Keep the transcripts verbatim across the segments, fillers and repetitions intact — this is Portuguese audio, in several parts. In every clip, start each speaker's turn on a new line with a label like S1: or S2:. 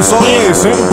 S1: de sol nisso, hein?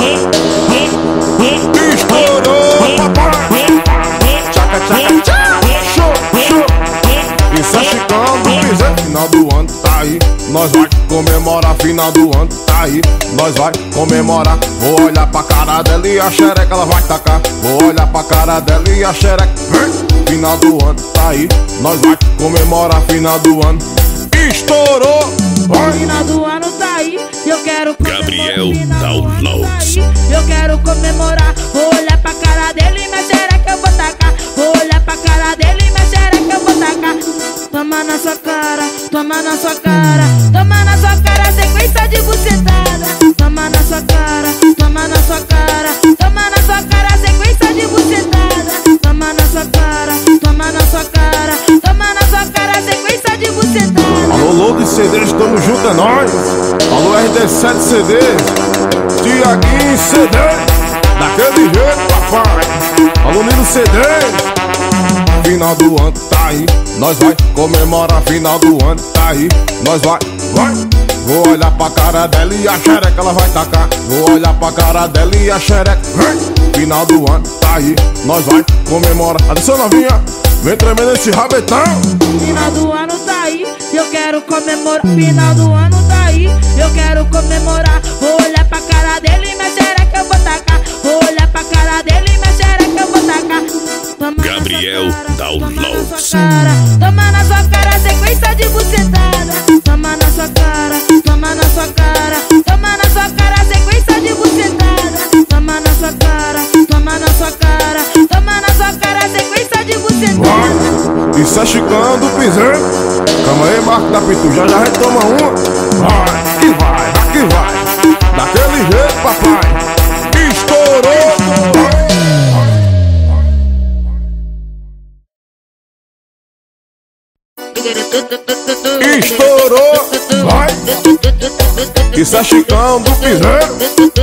S1: Estourou, papai. Tchaca, tchaca, tchaca. Show, show. Isso é Chicão do Piseiro. Final do ano tá aí, nós vai comemorar. Final do ano tá aí, nós vai comemorar. Vou olhar pra cara dela e a xereca ela vai tacar. Vou olhar pra cara dela e a xereca. Final do ano tá aí, nós vai comemorar. Final do ano estourou.
S2: Final do ano tá aí, eu quero comemorar.
S3: Gabriel Downloads.
S2: Eu quero comemorar. Vou olhar pra cara dele e minha xereca eu vou tacar. Vou olhar pra cara dele e minha xereca eu vou tacar. Toma na sua cara, toma na sua cara, toma na sua cara, sequência de bucetada. Toma na sua cara, toma na sua cara, toma na sua cara, sequência de bucetada. Toma na sua cara, toma na sua cara, toma na sua cara, sequência de bucetada.
S1: Alô, Load C Ds, tamo junto, é nóis. Alô, R D sete C Ds, Tiaguinho C D, daquele jeito, papai. Alô, Nilo C Ds. Final do ano tá aí, nós vai comemorar. Final do ano tá aí, nós vai, vai. Vou olhar pra cara dela e a xereca ela vai tacar. Vou olhar pra cara dela e a xereca. Final do ano tá aí, nós vai comemorar. Atenção, novinha, vem tremendo esse rabetão.
S2: Final do ano tá aí, eu quero comemorar. Final do ano tá aí, eu quero comemorar. Vou olhar pra cara dele e minha xereca eu vou tacar. Vou olhar pra cara dele e minha xereca eu vou tacar. Toma
S3: Gabriel Downloads.
S2: toma na sua cara, sequência de bucetada. Toma na sua cara, toma na sua cara, toma na sua cara, sequência de bucetada. Toma na sua cara, toma na sua cara, toma na sua cara, sequência de bucetada.
S1: Isso é Chicão do Piseiro. Calma aí, Marco da Pitu, já já retoma uma. Vai, que vai, vai que vai. Daquele jeito, papai. Estourou. Estourou. Vai. Isso é Chicão do Piseiro.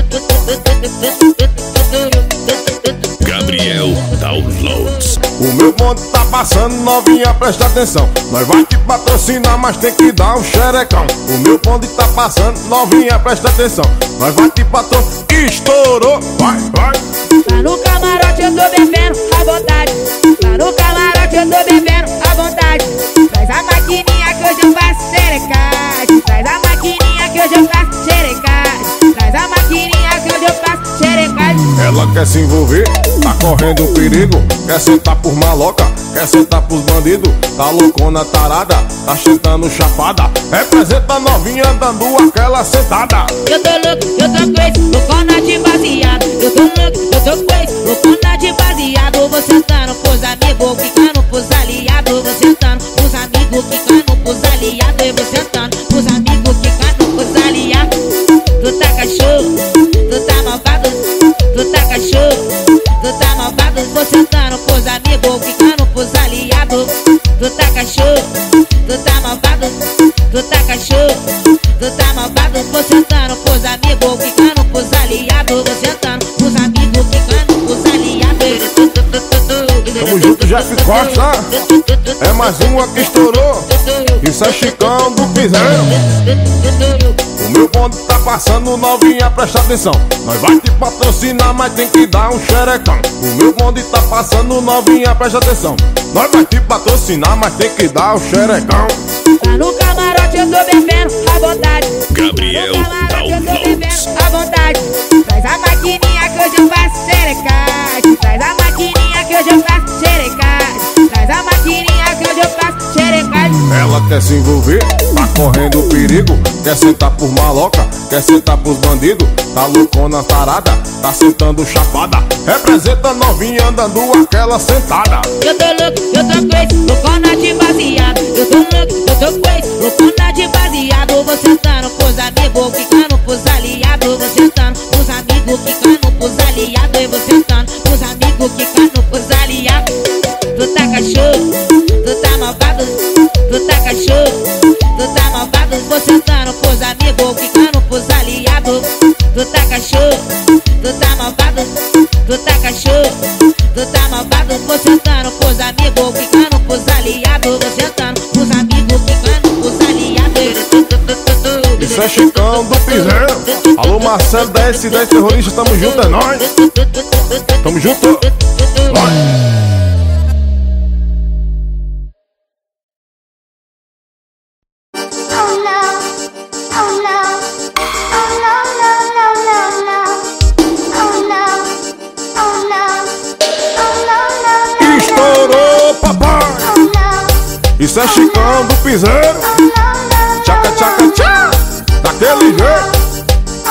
S3: Gabriel Downloads.
S1: O meu bonde tá passando, novinha, presta atenção. Nós vai te patrocinar, mas tem que dar um xerecão. O meu bonde tá passando, novinha, presta atenção. Nós vai te patrocinar. Estourou, vai, vai.
S2: Lá no camarote eu tô bebendo à vontade. Lá no camarote eu tô bebendo à vontade. Traz a maquininha que hoje eu faço xerecagem. Traz a maquininha que hoje eu faço xerecagem. Traz a maquininha que hoje eu faço xerecagem.
S1: Ela quer se envolver, tá correndo um perigo. Quer sentar por maloca, quer sentar pros bandidos. Tá loucona, tarada, tá sentando chapada. Representa a novinha dando aquela sentada.
S2: Eu tô louco, eu tô com esse loucona de baseado. Eu tô louco, eu tô com esse loucona de baseado. Vou sentando pros amigos, ficando pros aliados. Vou sentando pros amigos, ficando pros aliados. Eu vou sentando pros amigos, ficando pros aliados. Tu tá cachorro, tu tá malvado. Tu tá cachorro, tu tá malvado. Vou sentando pros amigos, ficando pros aliados. Tu tá cachorro, tu tá malvado. Tu tá cachorro, tu tá malvado. Vou sentando pros amigos, ficando pros aliados. Vou sentando pros amigos, ficando pros aliados.
S1: Tamo junto, Jeff Costa. É mais uma que estourou. Isso é Chicão do Piseiro. O meu bonde tá passando, novinha, presta atenção. Nós vai te patrocinar, mas tem que dar um xerecão. O meu bonde tá passando, novinha, presta atenção. Nós vai te patrocinar, mas tem que dar um xerecão.
S2: Lá no camarote eu tô bebendo à vontade.
S3: Gabriel Downloads.
S2: À vontade. Traz a maquininha que hoje eu faço xerecagem. Traz a maquininha que hoje eu faço xerecagem. Traz a maquininha que hoje eu faço xerecagem.
S1: Ela quer se envolver, tá correndo perigo. Quer sentar por maloca, quer sentar pros bandidos. Tá loucona, tarada, tá sentando chapada. Representa a novinha dando aquela sentada.
S2: Eu tô louco, eu tô com esse loucona de baseado. Eu tô louco, eu tô com esse loucona de baseado. Vou sentando pros amigos, ficando pros aliados. Vou sentando pros amigos, ficando pros aliados. Eu vou sentando pros amigos, ficando pros aliados. Tu tá cachorro, tu tá malvado. Tu tá cachorro, tu tá malvado. Vou sentando pros amigos, ficando pros aliados. Tu tá cachorro, tu tá malvado. Tu tá cachorro, tu tá malvado. Vou sentando pros amigos, ficando pros aliados. Vou sentando pros amigos, ficando pros aliados.
S1: Isso é é Chicão do Piseiro. Alô Marcelo da S dez Terrorista, tamo junto, é nóis. Tamo junto. Vai. Isso é Chicão do Piseiro. Tchaca, tchaca, tchá. Daquele jeito.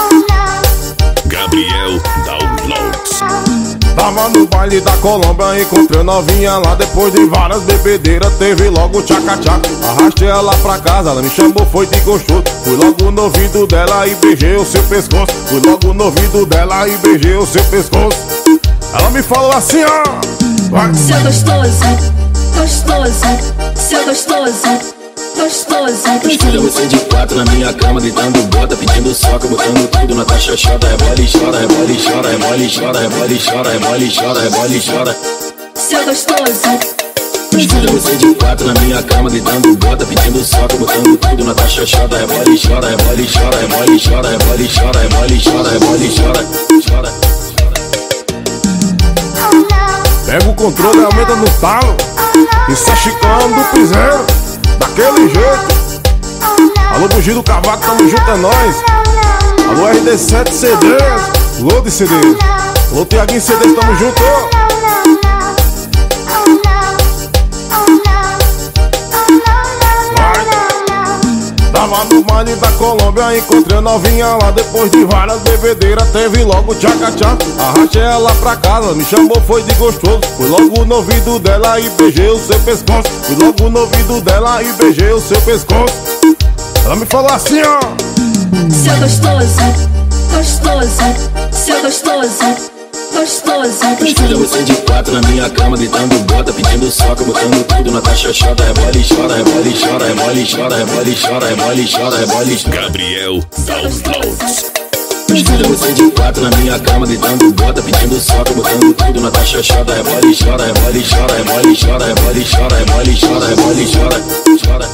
S3: Gabriel Downloads.
S1: Tava no baile da Colômbia, encontrei novinha lá. Depois de várias bebedeiras, teve logo tchaca, tchaca. Arrastei ela pra casa, ela me chamou, foi de gostoso. Fui logo no ouvido dela e beijei o seu pescoço. Fui logo no ouvido dela e beijei o seu pescoço. Ela me falou assim, ó. Vai.
S4: Seu gostoso, gostoso, seu gostoso, gostoso.
S5: Escolha você de quatro na minha cama, gritando bota, pedindo soca, botando tudo na taxa chota. Rebola e chora, rebola e chora, rebola e chora, rebola e chora, rebola e chora, rebola e chora.
S4: Seu gostoso.
S5: Escolha você de quatro na minha cama, gritando bota, pedindo soca, botando tudo na taxa chota. Rebola e chora, rebola e chora, rebola e chora, rebola e chora, rebola e chora, rebola e chora, chora.
S1: Pega o controle e aumenta no talo. Isso é Chicão do Piseiro. Daquele jeito. Alô Bugi do Cavaco, tamo junto, é nóis. Alô R D sete C Ds. Load C Ds. Alô Tiaguinho C Ds, tamo junto. Tava no baile da Colômbia, encontrei a novinha lá. Depois de várias bebedeiras, teve logo tchaca-tchá. Arrastei ela pra casa, me chamou, foi de gostoso. Fui logo no ouvido dela e beijei o seu pescoço. Fui logo no ouvido dela e beijei o seu pescoço. Ela me falou assim, ó.
S4: Seu gostoso, gostoso, seu gostoso, gostoso.
S5: Escolha você de quatro na minha cama, gritando bota, pedindo soca, botando tudo na taxa chota. Rebola e chora, rebola e chora, rebola e chora, rebola e chora, rebola e chora, rebola e chora.
S3: Gabriel Downloads.
S5: Escolha você de quatro na minha cama, gritando bota, pedindo soca, botando tudo na taxa chota. Rebola e chora, rebola e chora, rebola e chora, rebola e chora, rebola e chora, rebola e chora, chora.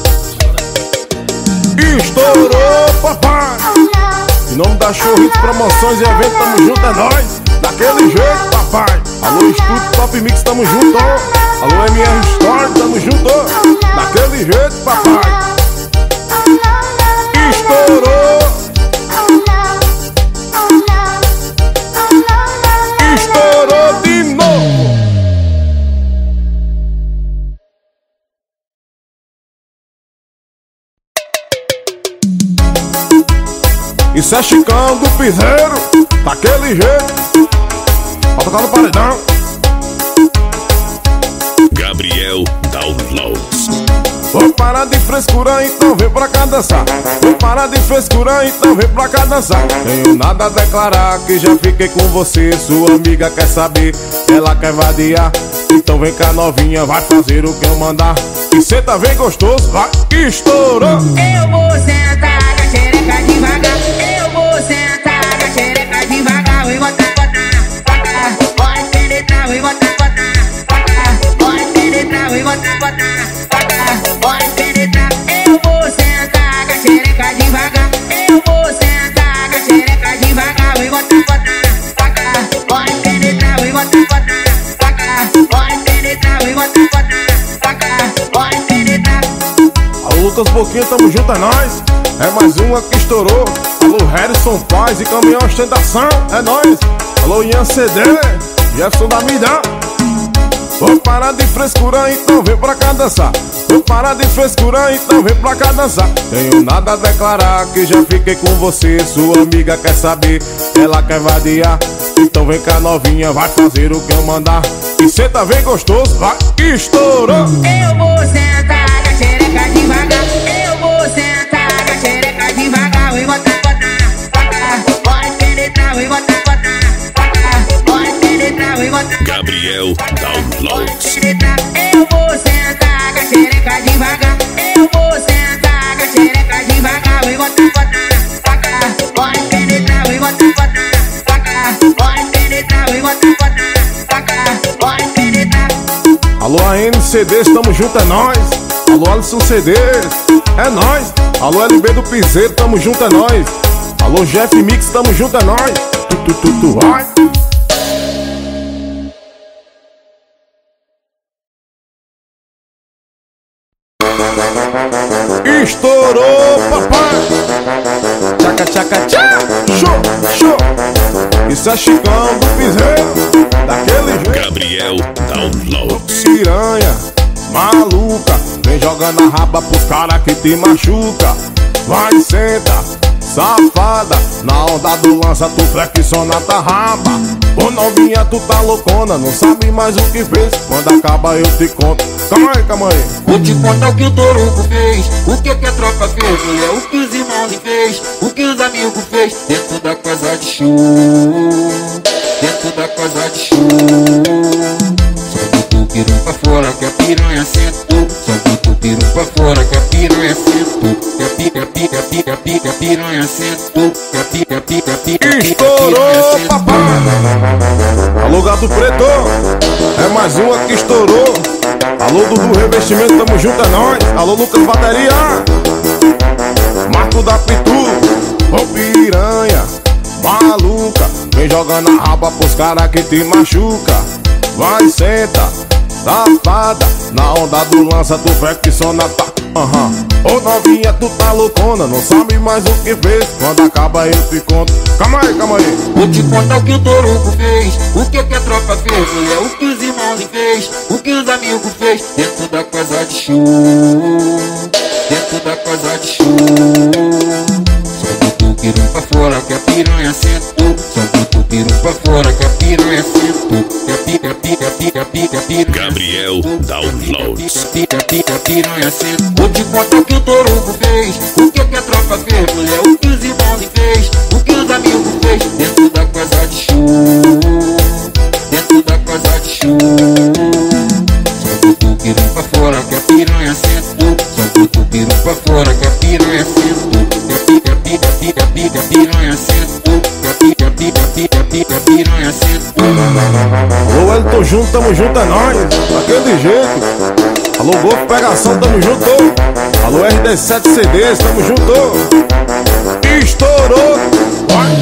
S1: Estourou, papai. Em nome da Showhits Promoções e Eventos, tamo junto, é nóis. Daquele jeito, papai. Alô Estúdio Top Mix, tamo junto. Alô M R Store, tamo junto. Daquele jeito, papai. Estourou. Estourou de novo. Isso é Chicão do Piseiro. Daquele jeito. Vai tocar no paredão.
S3: Gabriel Downloads.
S1: Vou parar de frescura, então vem pra cá dançar. Vou parar de frescura, então vem pra cá dançar. Tenho nada a declarar, que já fiquei com você. Sua amiga quer saber, ela quer vadiar. Então vem cá novinha, vai fazer o que eu mandar. E cê tá bem gostoso, vai. Estourou.
S2: Eu vou sentar com a xereca devagar. Eu vou sentar com a xereca devagar. Vou botar, botar, botar. Pode penetrar, vou botar, botar, botar. Pode penetrar, vou botar, botar, botar. Pode penetrar. Eu vou sentar com a xereca devagar. Eu vou sentar com a xereca devagar. Vou botar, botar, botar. Pode penetrar, vou botar, botar, botar. Pode penetrar, vou botar, botar, botar. Pode penetrar.
S1: Alô Lucas Boquinha, tamo junto, é nóis. É mais uma que estourou. Alô Harrison Paz e Caminhão Ostentação, é nóis. Alô Ian C D, Jefferson da Mida. Vou parar de frescura, então vem pra cá dançar. Vou parar de frescura, então vem pra cá dançar. Tenho nada a declarar, que já fiquei com você. Sua amiga quer saber, ela quer vadiar. Então vem cá novinha, vai fazer o que eu mandar. E cê tá bem gostoso, vai. Estourou.
S2: Eu vou sentar com a xereca devagar. Eu vou sentar com a xereca devagar. Vou botar, botar, botar. Pode penetrar, vou botar, botar, botar. Pode penetrar, vou botar.
S3: Gabriel Downloads.
S2: Eu vou sentar com a xereca devagar. Eu vou sentar com a xereca devagar. Vou botar, botar, botar. Pode penetrar, vou botar, botar, botar. Pode penetrar, vou botar, botar, botar. Pode penetrar.
S1: Alô A N C Ds, tamo junto, é nóis. Alô Alisson C Ds, É nóis. Alô L B do Piseiro, tamo junto, é nóis. Alô Jeff Mix, tamo junto, é nóis. Tu, tu, tu, tu, vai. Estourou, papai. Tchaca, tchaca, tchaca. Show, show. Isso é Chicão do Piseiro, daquele jeito.
S3: Gabriel Downloads.
S1: Piranha, maluca, vem jogando a raba pros cara que te machuca. Vai, senta, safada, na onda do lança tu flexiona tua raba. Ô novinha, tu tá loucona, não sabe mais o que fez. Quando acaba eu te conto. Calma aí, calma aí.
S6: Vou te contar o que o Torugo fez, o que que a tropa fez, mulher, o que os irmãos fez, o que os amigos fez, dentro da casa de show, dentro da casa de show. Só botou o piru pra fora que a piranha sentou, só botou o piru pra fora que a piranha sentou, que a pica, pica, pica, pica, piranha sentou, que a pica, pica, pica, pica,
S1: estourou, papai. Alô Gato Preto, é mais uma que estourou. Alô Dudu Revestimento, tamo junto, é nóis. Alô Lucas Bateria, Marco da Pitu. Ô piranha, maluca, vem jogando a raba pros cara que te machuca. Vai, senta, safada, na onda do lança tu flexiona tá. Aham, uhum. Ô novinha, tu tá loucona, não sabe mais o que fez. Quando acaba eu te conto. Calma aí, calma aí.
S6: Vou te contar o que o Torugo fez, o que que a tropa fez, mulher, o que os irmãos fez, o que os amigos fez, dentro da casa de show, dentro da casa de show. Só botou o piru pra fora que a piranha sentou, só botou o piru pra fora que a piranha sentou, que a pica, pica, pica, pica, piranha.
S3: Gabriel Downloads.
S6: Pica, pica, piranha sentou. Vou te contar o que o Torugo fez, o que que a tropa fez, mulher, o que os irmãos fez, o que os amigos fez, dentro da casa de show, dentro da casa de show. Só botou o piru pra fora que a piranha sentou, só botou o piru pra fora que a piranha sentou, que a pica, pica, pica, pica, piranha sentou, que a pica, pica, pica, pica, piranha sentou.
S1: Alô Elton Junto, tamo junto, é nóis. Daquele jeito. Alô Golfo Pegação, tamo junto. Alô R D sete C Ds, tamo junto. Estourou, vai.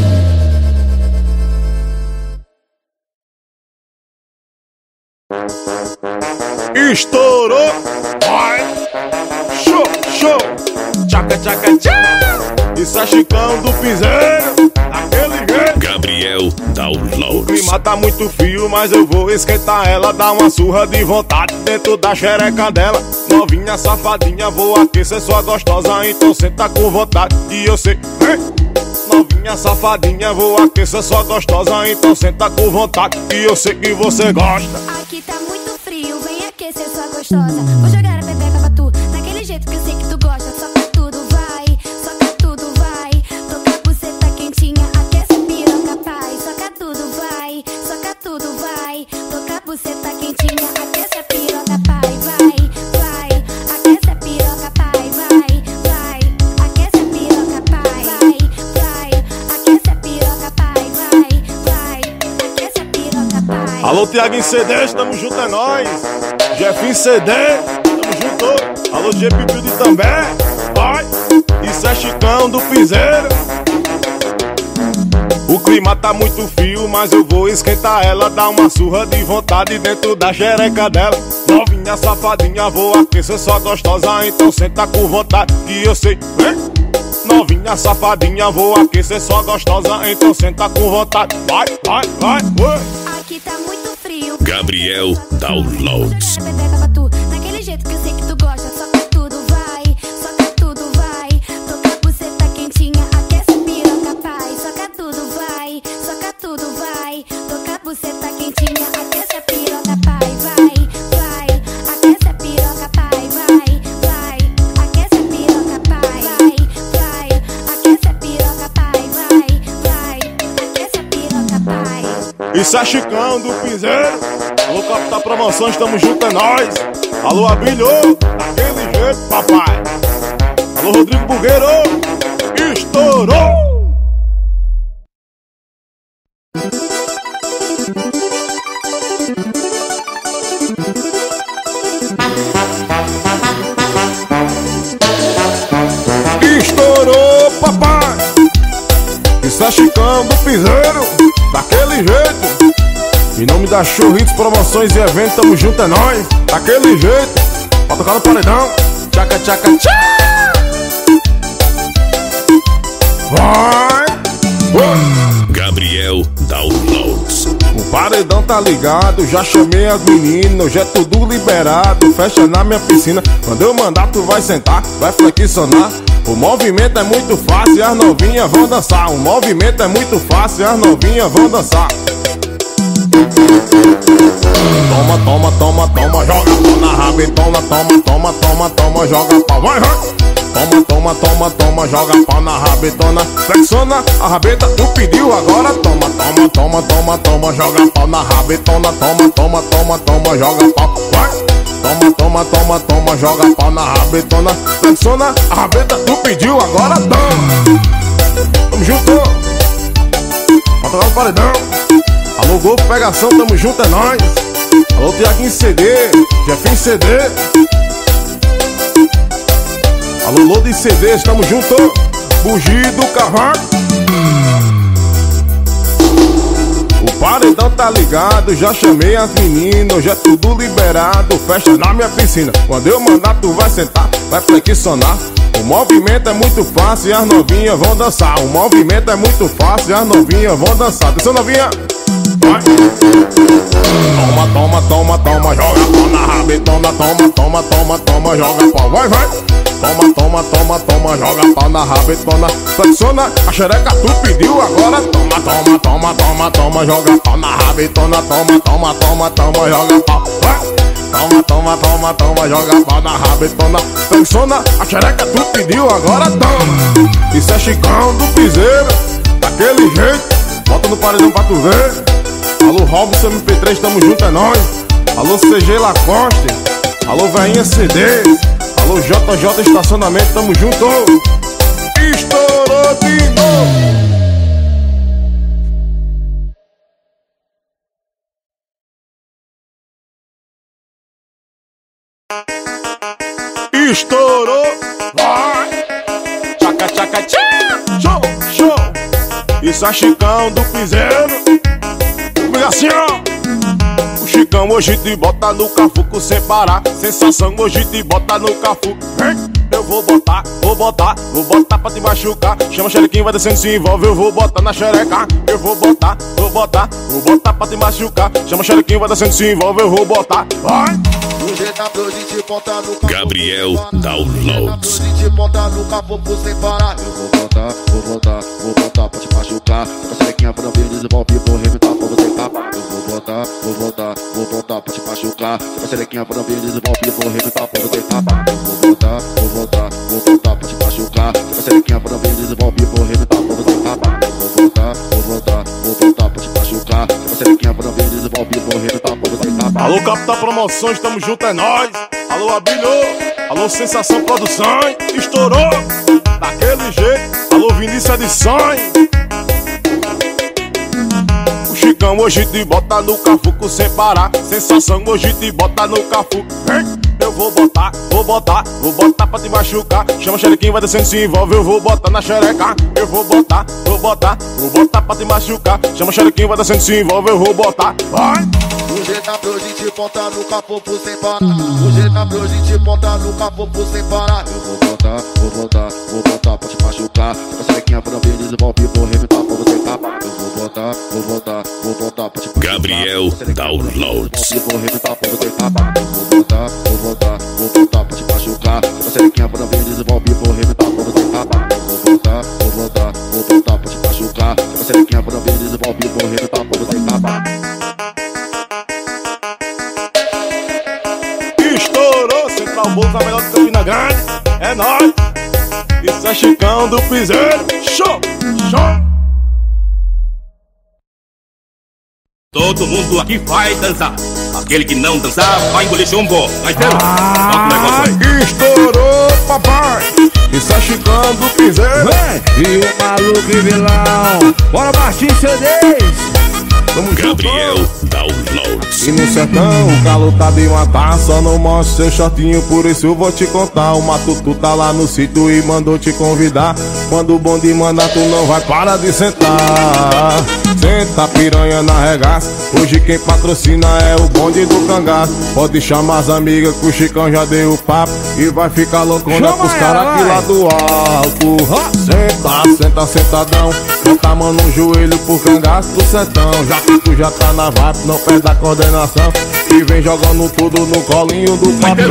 S1: Estourou, vai. Show, show. Tchaca, tchaca, tchaca. Isso é Chicão do Piseiro, daquele jeito.
S3: Gabriel Downloads.
S1: O clima tá muito frio, mas eu vou esquentar ela. Dar uma surra de vontade dentro da xereca dela. Novinha safadinha, vou aquecer sua gostosa. Então senta com vontade e eu sei, hein? Novinha safadinha, vou aquecer sua gostosa. Então senta com vontade e eu sei que você gosta.
S7: Aqui tá muito frio, vem aquecer sua gostosa. Vou jogar a pepeca pra tu, daquele jeito que eu sei que tu gosta. Soca tudo, vai, soca tudo, vai. Toca a buceta quentinha, aquece a piroca, pai. Soca tudo, vai, soca tudo, vai. Toca a buceta quentinha, aquece a piroca, pai. Vai, vai, aquece a piroca, pai. Vai, vai, aquece a piroca, pai. Vai, vai, aquece a piroca, pai. Vai, vai, aquece a piroca, pai.
S1: Alô Tiaguinho C D, tamo junto, é nóis. Jefinho C D, tamo junto. Alô G P Build também, vai. Isso é Chicão do Piseiro. O clima tá muito frio, mas eu vou esquentar ela. Dar uma surra de vontade dentro da xereca dela. Novinha safadinha, vou aquecer sua gostosa. Então senta com vontade e eu sei, hein? Novinha safadinha, vou aquecer sua gostosa. Então senta com vontade, vai, vai, vai, vai.
S7: Aqui tá muito frio.
S3: Gabriel Downloads.
S7: Vou jogar a pepeca pra tu, daquele jeito que eu sei que tu gosta. Soca tudo, vai, soca tudo, vai. Toca a buceta quentinha, aquece a piroca, pai. Soca tudo, vai, soca tudo, vai. Toca a buceta quentinha, aquece a piroca, pai. Vai, vai, aquece a piroca, pai. Vai, vai, aquece a piroca, pai. Vai, vai, aquece a piroca, pai. Vai, vai, aquece a piroca, pai.
S1: Isso é Chicão do Piseiro. Alô Capital Promoções, tamo junto, é nóis. Alô Abelho, daquele jeito, papai. Alô Rodrigo Bugueiro, estourou. Isso é Chicão do Piseiro, daquele jeito. Em nome da Churritos, promoções e eventos, tamo junto, é nóis. Daquele jeito, pra tocar no paredão. Tchaca, tchaca, tchá. Vai, vai.
S3: Gabriel Downloads.
S1: O paredão tá ligado, já chamei as meninas, já é tudo liberado. Fecha na minha piscina, quando eu mandar tu vai sentar, vai flexionar. O movimento é muito fácil e as novinhas vão dançar. O movimento é muito fácil e as novinhas vão dançar. Toma, toma, toma, toma, joga pau na rabetona. Toma, toma, toma, toma, joga pau, vai, vai. Toma, toma, toma, toma, joga pau na rabetona. Flexiona a rabeta, tu pediu agora. Toma, toma, toma, toma, toma, joga pau na rabetona. Toma, toma, toma, toma, joga pau, vai. Toma, toma, toma, toma, joga pau na rabetona. Flexiona a rabeta, tu pediu agora. Toma, tamo junto, pra tocar o paredão. Alô, Golfo, pegação, tamo junto, é nóis. Alô, Tiaguinho C D, Jefinho C D. Alô, Lodo e C Ds, tamo junto. Bugi do Cavaco. O paredão tá ligado, já chamei as meninas, já é tudo liberado. Festa na minha piscina, quando eu mandar tu vai sentar, vai flexionar. O movimento é muito fácil e as novinhas vão dançar. O movimento é muito fácil e as novinhas vão dançar. Atenção, novinha. Vai. Toma, toma, toma, toma, joga pau na rabetona. Toma, toma, toma, toma, joga pau, vai, vai. Toma, toma, toma, toma, joga pau na rabetona. Flexiona a xereca, tu pediu agora. Toma, toma, toma, toma, toma, joga pau na rabetona. Toma, toma, toma, toma, joga pau, vai. Toma, toma, toma, toma, joga pau na rabetona. Flexiona a xereca, tu pediu agora. Toma. Isso é Chicão do Piseiro, daquele jeito. Bota no paredão pra tu ver. Alô, Robson M P três, tamo junto, é nóis. Alô, C G Lacoste. Alô, Veinha C D. Alô, J J Estacionamento, tamo junto. Estourou de novo. Estourou. Vai. Tchaca, tchaca, tchá. Show, show. Isso é Chicão do Piseiro. Assim, ó. O Chicão hoje te bota no cafuco sem parar. Sensação hoje te bota no cafuco. Vem, eu vou botar, vou botar, vou botar pra te machucar. Chama xerequinho, vai descendo, se envolve. Eu vou botar na xereca. Eu vou botar, vou botar, vou botar pra te machucar. Chama xerequinho, vai descendo, se envolve. Eu vou botar, vai.
S3: Gabriel Downloads.
S8: Eu vou botar, vou botar, vou botar pra te machucar. Com a xerequinha pra não vir, desenvolve, vou reventar pra você acabar. Eu vou botar, vou botar, vou botar pra te machucar. Com a xerequinha pra não vir, desenvolve, vou reventar pra você acabar. Eu vou botar, vou botar, vou botar pra te machucar. Com a xerequinha pra não vir, desenvolve, vou reventar pra você acabar. Eu vou botar, vou botar, vou botar pra te machucar. Com a xerequinha pra não vir, desenvolve, vou reventar pra você acabar.
S1: Alô, Capital Promoções, tamo junto, é nóis. Alô, Abrilho. Alô, Sensação Produções. Estourou, daquele jeito. Alô, Vinícius Edições. O Chicão hoje te bota no cafuco sem parar. Sensação hoje te bota no cafuco. Vem, eu vou botar, vou botar, vou botar pra te machucar. Chama xerequinho, vai descendo, se envolve. Eu vou botar na xereca. Eu vou botar, vou botar, vou botar pra te machucar. Chama xerequinho, vai descendo, se envolve. Eu vou botar, vai.
S8: O G tá pra hoje te botar no cafuco sem parar. O G tá pra hoje te botar no cafuco sem parar. Eu vou botar, vou botar, vou botar pra te machucar. Com a xerequinha pra não vir, desenvolve, vou reventar pra você acabar. Eu vou botar, vou botar, vou botar pra te machucar.
S3: Gabriel Downloads.
S8: Eu vou reventar pra você acabar. Eu vou botar, vou botar, vou botar pra te machucar. Com a xerequinha pra não vir, desenvolve, vou reventar pra você acabar. Eu vou botar, vou botar, vou botar pra te machucar. Com a xerequinha pra não vir, desenvolve, vou reventar pra você acabar.
S1: Estourou, Central Bolsa, a melhor de Campina Grande. É nóis. Isso é Chicão do Piseiro. Show, show.
S9: Todo mundo aqui vai dançar. Aquele que não dançar vai engolir chumbo. Vai ver? Ah,
S1: estourou, papai. Isso é Chicão do Piseiro.
S10: Vem, e o maluco e vilão. Bora, Martins C Ds.
S1: Tamo
S3: Gabriel
S1: junto.
S3: Downloads.
S1: E no sertão o calo tá de matar, só não mostra seu shortinho, por isso eu vou te contar. O Matutu tá lá no sítio e mandou te convidar. Quando o bonde mandar tu não vai parar de sentar. Senta piranha na regaça, hoje quem patrocina é o bonde do cangaço. Pode chamar as amigas que o Chicão já deu o papo e vai ficar loucona pros caras aqui lá do alto. Senta, senta, sentadão, bota a mão no joelho pro cangaço do sertão. Já que tu já tá na vibe, não perde a coordenação e vem jogando tudo no colinho do patrão.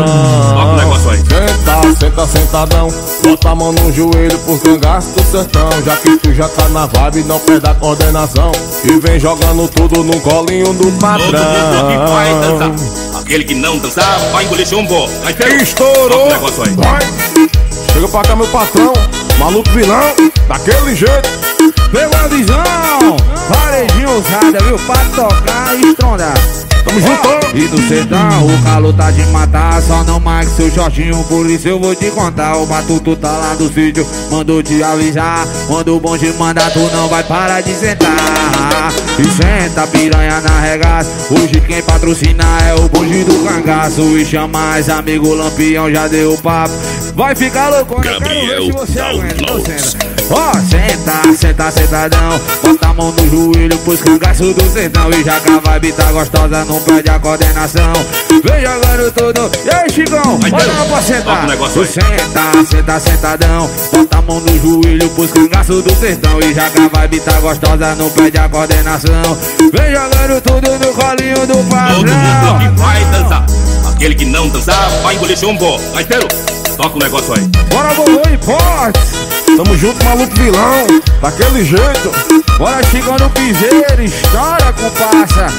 S1: Senta, senta, sentadão, bota a mão no joelho pro cangaço do sertão. Já que tu já tá na vibe, não perde a coordenação e vem jogando tudo no colinho do patrão.
S9: Todo mundo aqui vai dançar. Aquele que não dançar vai engolir chumbo.
S1: Estourou! Vai! Chega pra cá, meu patrão, maluco vilão, daquele jeito.
S10: Pegou a visão, varejinho usada, viu? Pra tocar e estrondar.
S1: Tamo junto!
S10: E no sertão o calor tá de matar, só não marque seu shortinho, por isso eu vou te contar. O Matutu tá lá no sítio, mandou te avisar. Quando o bonde mandar tu não vai parar de sentar. E senta piranha na regaça, hoje quem patrocina é o bonde do cangaço. E chama as amigos, Lampião já deu o papo. Vai ficar louco, eu quero ver se você aguenta. Ó, oh, senta, senta, sentadão, bota a mão no joelho pros cangaços do sertão. E já que a vibe tá gostosa, não perde a coordenação. Vem jogando tudo, e aí Chicão, bora lá pra sentar. Senta, senta, sentadão, bota a mão no joelho pros cangaços do sertão. E já que a vibe tá gostosa, não perde a coordenação. Vem jogando tudo no colinho do patrão.
S9: Todo mundo aqui vai dançar. Aquele que não dançar vai engolir chumbo. Gaiteiro, toca o negócio aí.
S10: Bora, Vovô Hipótese.
S1: Tamo junto, maluco vilão, daquele jeito.
S10: Bora, Chicão no piseiro, estoura, compassa.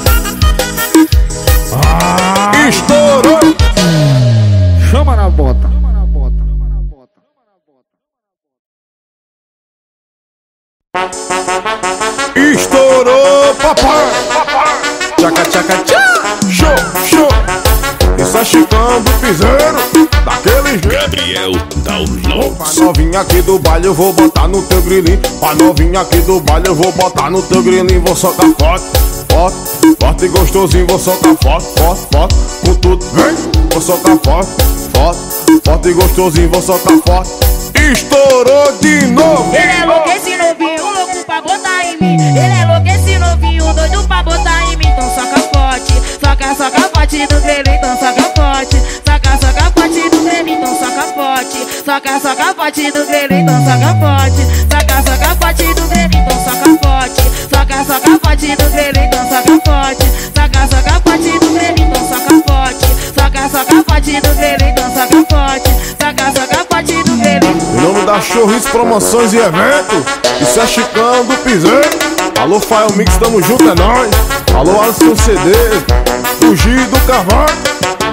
S1: Ah, estourou!
S10: Chama na bota.
S1: Estourou, papai! Tchaca, tchaca, tchá! Show, show! Isso é Chicão do piseiro, daquele jeito.
S3: Gabriel Downloads.
S1: Pra novinha aqui do baile eu vou botar no teu grilinho. Pra novinha aqui do baile eu vou botar no teu grilinho. Vou socar forte, forte, forte e gostosinho. Vou socar forte, forte, forte, com tudo, vem. Vou socar forte, forte, forte e gostosinho. Vou socar forte. Estourou de novo.
S2: Ele é louco esse novinho, louco pra botar em mim. Ele é louco esse novinho, doido pra botar em mim. Então soca forte, soca, soca forte do grelho. Então soca forte, soca, soca forte do grelho. Então soca forte, soca, soca forte do grelho. Então soca forte, soca, soca forte do grelho. Então soca forte, soca, soca forte do grelho. Então soca forte, soca, soca forte do grelho. Então soca forte, soca, soca forte do grelho. Então soca forte, soca, soca forte do grelho.
S1: Em nome da Chorris Promoções e Eventos, isso é Chicão do piseiro. Alô, Fael Mix, tamo junto, é nóis. Alô, Alisson C D, o Gil do Carvalho.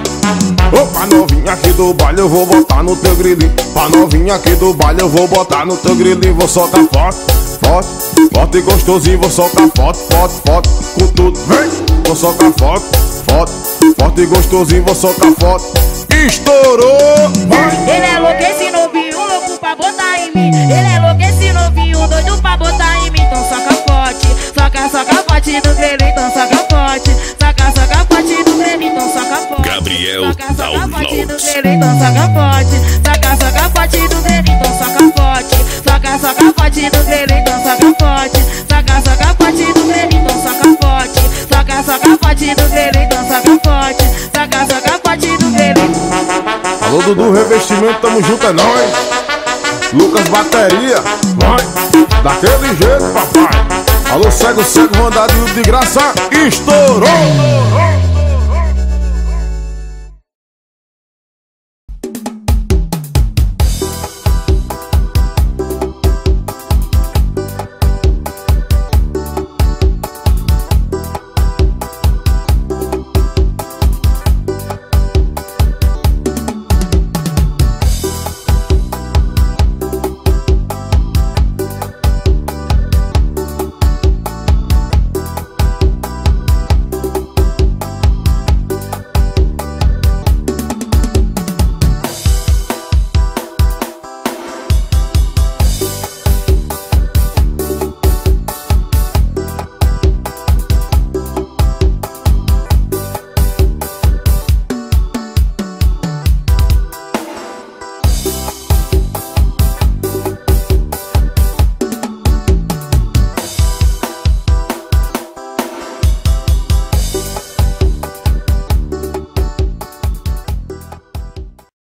S1: Opa, novinha aqui do baile eu vou botar no teu grilinho. Pra novinha aqui do baile eu vou botar no teu grilinho. Vou soltar forte, forte, forte e gostosinho. Vou soltar forte, forte, forte, com tudo, vem. Vou soltar forte, forte, forte e gostosinho. Vou soltar forte. Estourou, vai.
S2: Ele é louco esse novinho, louco pra botar em mim. Ele é louco esse novinho, doido pra botar em mim. Então soca forte, soca, soca forte do grelho. Então soca forte, soca, soca forte do grelho. Então soca forte,
S3: Gabriel
S2: soca, soca forte do
S3: Downloads.
S2: grelho. Então soca forte, soca, soca forte do grelho. Então soca forte, soca, soca forte do grelho. Então soca forte, soca, soca forte do grelho. Então soca forte, soca, soca forte do grelho. Então soca forte, soca, soca forte do grelho.
S1: Alô, Dudu Revestimento, tamo junto, é nóis. Lucas Bateria, vai, daquele jeito, papai. Alô, cego, cego, Rondadinho de graça, estourou.